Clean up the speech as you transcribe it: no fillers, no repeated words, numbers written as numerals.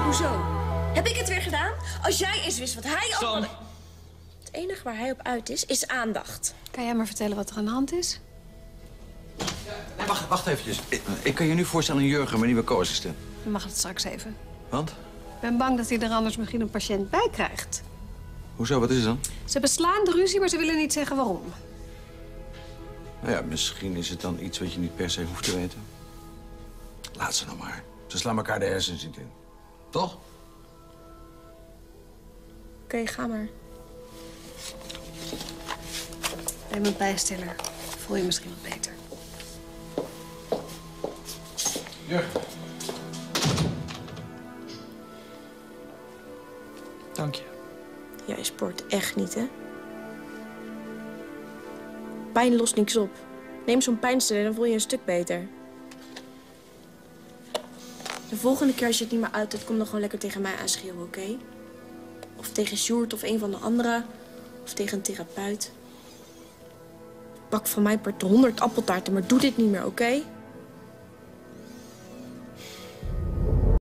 Hoezo? Heb ik het weer gedaan? Als jij eens wist wat hij... Sam! Het enige waar hij op uit is aandacht. Kan jij maar vertellen wat er aan de hand is? Nee, wacht eventjes. Ik kan je nu voorstellen aan Jurgen, mijn nieuwe co-assistent. Dan mag het straks even. Want? Ik ben bang dat hij er anders misschien een patiënt bij krijgt. Hoezo, wat is het dan? Ze hebben slaande ruzie, maar ze willen niet zeggen waarom. Nou ja, misschien is het dan iets wat je niet per se hoeft te weten. Laat ze nou maar. Ze slaan elkaar de hersens niet in. Toch? Oké, ga maar. Neem een bijstiller. Voel je misschien wat beter. Jurgen. Dank je. Jij sport echt niet, hè? Pijn lost niks op. Neem zo'n pijnstiller, dan voel je een stuk beter. De volgende keer als je het niet meer uit kom dan gewoon lekker tegen mij aanschreeuwen, oké? Of tegen Sjoerd of een van de anderen. Of tegen een therapeut. Bak van mij per 100 appeltaarten, maar doe dit niet meer, oké?